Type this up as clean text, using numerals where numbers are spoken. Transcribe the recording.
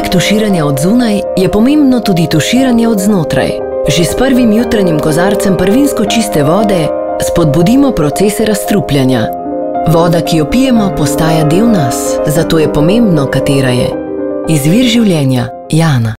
tuširanja od zunaj je pomembno tudi tuširanje od znotraj. Že s prvim jutranjim kozarcem prvinsko čiste vode spodbudimo procese razstrupljanja. Voda, ki jo pijemo, postaja del nas, zato je pomembno, katera je. Izvir življenja, Jana.